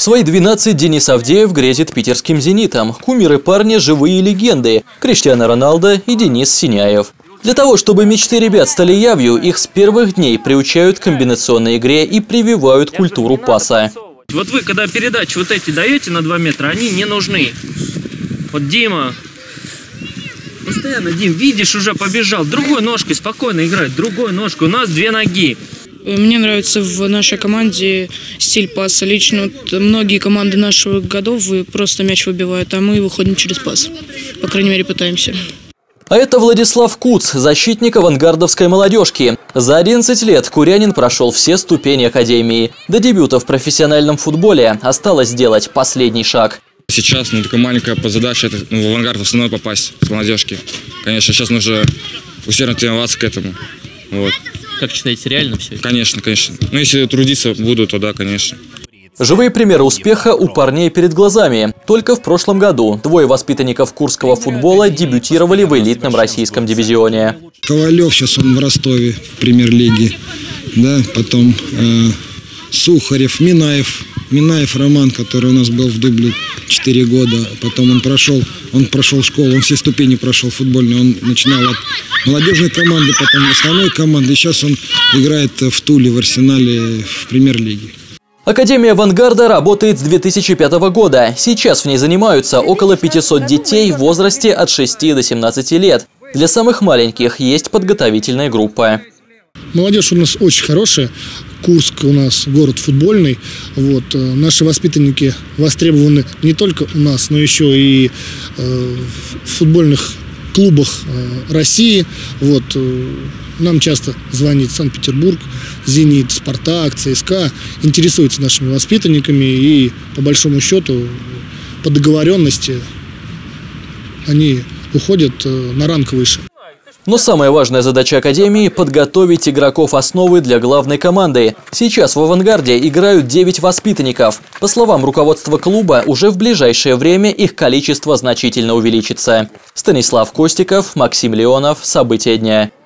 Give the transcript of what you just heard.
свои 12 Денис Авдеев грезит питерским «Зенитом». Кумиры парня – живые легенды – Криштиану Роналдо и Денис Синяев. Для того, чтобы мечты ребят стали явью, их с первых дней приучают к комбинационной игре и прививают культуру паса. Вот вы, когда передачи вот эти даете на 2 метра, они не нужны. Вот Дима, постоянно, Дим, видишь, уже побежал. Другой ножкой спокойно играть, другой ножкой. У нас 2 ноги. Мне нравится в нашей команде стиль паса. Лично многие команды наших годов просто мяч выбивают, а мы выходим через пас. По крайней мере, пытаемся. А это Владислав Куц, защитник авангардовской молодежки. За 11 лет курянин прошел все ступени академии. До дебюта в профессиональном футболе осталось сделать последний шаг. Сейчас такая маленькая задача – это в авангард в основной попасть с молодежки. Конечно, сейчас нужно усердно тренироваться к этому. Вот. Как считаете, реально все? Конечно, конечно. Ну, если трудиться буду, то да, конечно. Живые примеры успеха у парней перед глазами. Только в прошлом году 2 воспитанников курского футбола дебютировали в элитном российском дивизионе. Ковалев, сейчас он в Ростове в премьер-лиге. Да, потом Сухарев, Минаев Роман, который у нас был в дубле 4 года. Потом он прошел школу, он все ступени прошел футбольные. Он начинал от молодежной команды, потом основной команды. И сейчас он играет в Туле, в Арсенале, в премьер-лиге. Академия «Авангарда» работает с 2005 года. Сейчас в ней занимаются около 500 детей в возрасте от 6 до 17 лет. Для самых маленьких есть подготовительная группа. Молодежь у нас очень хорошая. Курск у нас город футбольный. Вот. Наши воспитанники востребованы не только у нас, но еще и в футбольных клубах России. Вот. Нам часто звонит Санкт-Петербург, «Зенит», «Спартак», «ЦСКА». Интересуются нашими воспитанниками и, по большому счету, по договоренности они уходят на ранг выше. Но самая важная задача Академии – подготовить игроков основы для главной команды. Сейчас в «Авангарде» играют 9 воспитанников. По словам руководства клуба, уже в ближайшее время их количество значительно увеличится. Станислав Костиков, Максим Леонов. События дня.